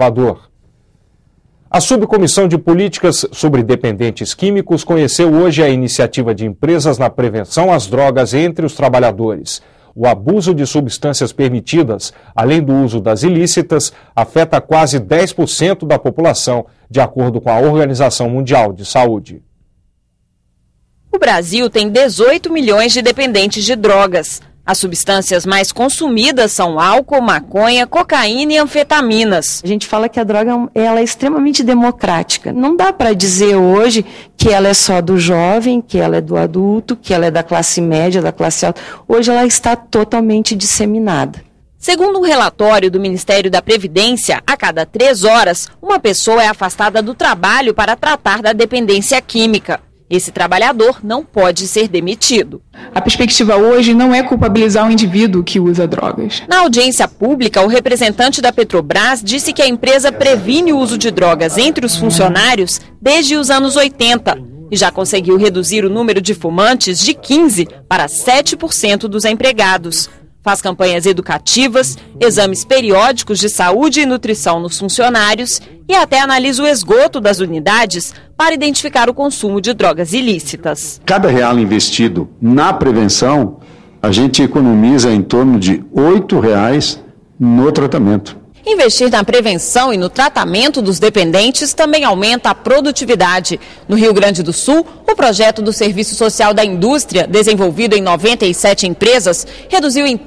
Salvador. A Subcomissão de Políticas sobre Dependentes Químicos conheceu hoje a iniciativa de empresas na prevenção às drogas entre os trabalhadores. O abuso de substâncias permitidas, além do uso das ilícitas, afeta quase 10% da população, de acordo com a Organização Mundial de Saúde. O Brasil tem 18 milhões de dependentes de drogas. As substâncias mais consumidas são álcool, maconha, cocaína e anfetaminas. A gente fala que a droga ela é extremamente democrática. Não dá para dizer hoje que ela é só do jovem, que ela é do adulto, que ela é da classe média, da classe alta. Hoje ela está totalmente disseminada. Segundo um relatório do Ministério da Previdência, a cada 3 horas, uma pessoa é afastada do trabalho para tratar da dependência química. Esse trabalhador não pode ser demitido. A perspectiva hoje não é culpabilizar o indivíduo que usa drogas. Na audiência pública, o representante da Petrobras disse que a empresa previne o uso de drogas entre os funcionários desde os anos 80 e já conseguiu reduzir o número de fumantes de 15% para 7% dos empregados. Faz campanhas educativas, exames periódicos de saúde e nutrição nos funcionários e até analisa o esgoto das unidades para identificar o consumo de drogas ilícitas. Cada real investido na prevenção, a gente economiza em torno de R$ 8 no tratamento. Investir na prevenção e no tratamento dos dependentes também aumenta a produtividade. No Rio Grande do Sul, o projeto do Serviço Social da Indústria, desenvolvido em 97 empresas, reduziu em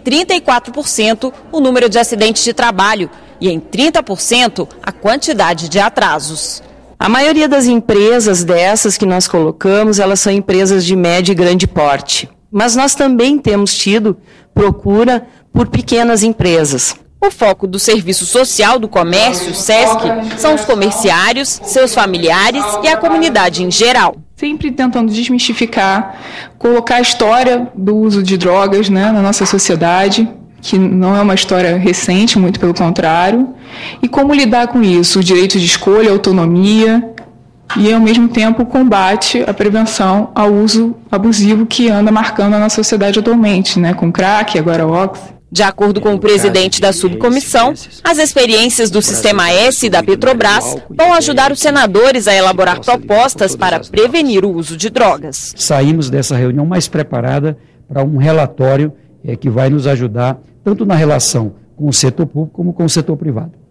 34% o número de acidentes de trabalho e em 30% a quantidade de atrasos. A maioria das empresas dessas que nós colocamos, elas são empresas de médio e grande porte. Mas nós também temos tido procura por pequenas empresas. O foco do Serviço Social do Comércio, SESC, são os comerciários, seus familiares e a comunidade em geral. Sempre tentando desmistificar, colocar a história do uso de drogas, na nossa sociedade, que não é uma história recente, muito pelo contrário, e como lidar com isso, o direito de escolha, a autonomia e, ao mesmo tempo, o combate, a prevenção ao uso abusivo que anda marcando a nossa sociedade atualmente, com crack, agora oxi. De acordo com o presidente da subcomissão, as experiências do Sistema S e da Petrobras vão ajudar os senadores a elaborar propostas para prevenir o uso de drogas. Saímos dessa reunião mais preparada para um relatório que vai nos ajudar tanto na relação com o setor público como com o setor privado.